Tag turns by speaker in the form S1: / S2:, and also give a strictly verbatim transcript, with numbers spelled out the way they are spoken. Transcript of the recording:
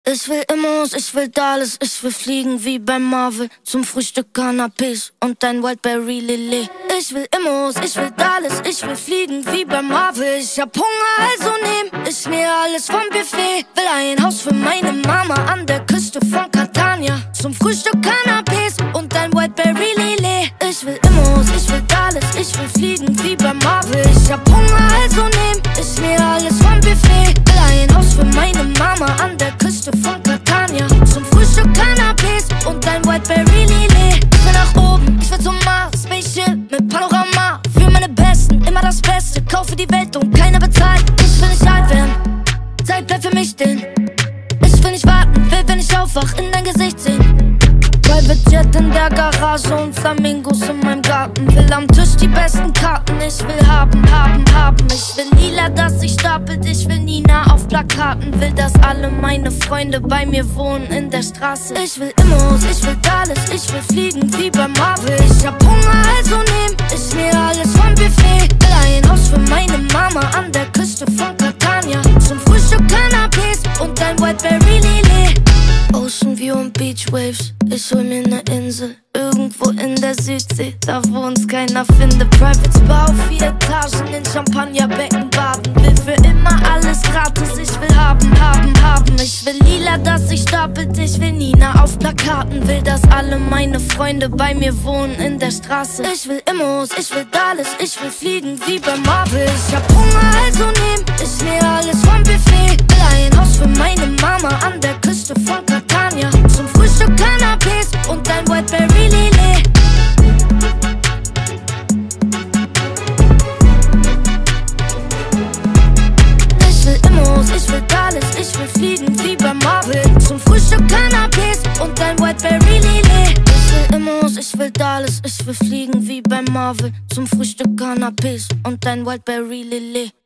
S1: Ich will Immos, ich will Dallas, ich will fliegen wie bei Marvel. Zum Frühstück Cannabis und dein Wildberry Lillet. Ich will Immos, ich will Dallas, ich will fliegen wie bei Marvel. Ich hab Hunger, also nehm ich mir alles vom Buffet. Will ein Haus für meine Mama an der Küste von Catania. Zum Frühstück Cannabis und dein Wildberry Lillet. Ich will Immos, ich will Dallas, ich will fliegen wie bei Marvel. Ich hab Hunger, also nehm ich mir alles vom Buffet. Will ein Haus für meine Mama an der Küste von Catania. Zum Frühstück Cannabis und dein Wildberry Lillet. Ich will nach oben, ich will zum Mars, Spaceship mit Panorama. Für meine Besten, immer das Beste, kaufe die Welt und keiner bezahlt. Ich will nicht alt werden, Zeit bleibt für mich stehen. Ich will nicht warten, will, wenn ich aufwach, in dein Gesicht sehen. Private Jet in der Garage und Flamingos in meinem Garten. Will am Tisch die besten Karten, ich will haben, haben, haben. Ich will lila, dass sich stapelt, ich will Nina auf Plakaten. Will, dass alle meine Freunde bei mir wohnen in der Straße. Ich will Immos, ich will Dallas, ich will fliegen wie bei Marvel. Ich hab Hunger, also nehm ich mir alles vom Buffet. Will ein Haus für meine Mama an der Küste von Catania. Zum Frühstück Cannabis und dein Wildberry Lillet. Ocean View und Beach Waves, ich hol mir ne Insel irgendwo in der Südsee, da wo uns keiner findet. Private Spa auf vier Etagen in Champagnerbecken baden. Will für immer alles gratis, ich will haben, haben, haben. Ich will lila, dass sich stapelt, ich will Nina auf Plakaten. Will, dass alle meine Freunde bei mir wohnen in der Straße. Ich will Immos, ich will Dallas, ich will fliegen wie bei Marvel. Ich hab Hunger, also nehm ich mir alles vom Buffet. Will ein Haus für meine Mama an der Küste von Catania. Zum Frühstück Cannabis und dein Wildberry Lillet. Ich will Immos, ich will Dallas, ich will fliegen wie bei Marvel. Zum Frühstück Cannabis und dein Wildberry Lillet. Ich will Immos, ich will Dallas, ich will fliegen wie bei Marvel. Zum Frühstück Cannabis und dein Wildberry Lillet.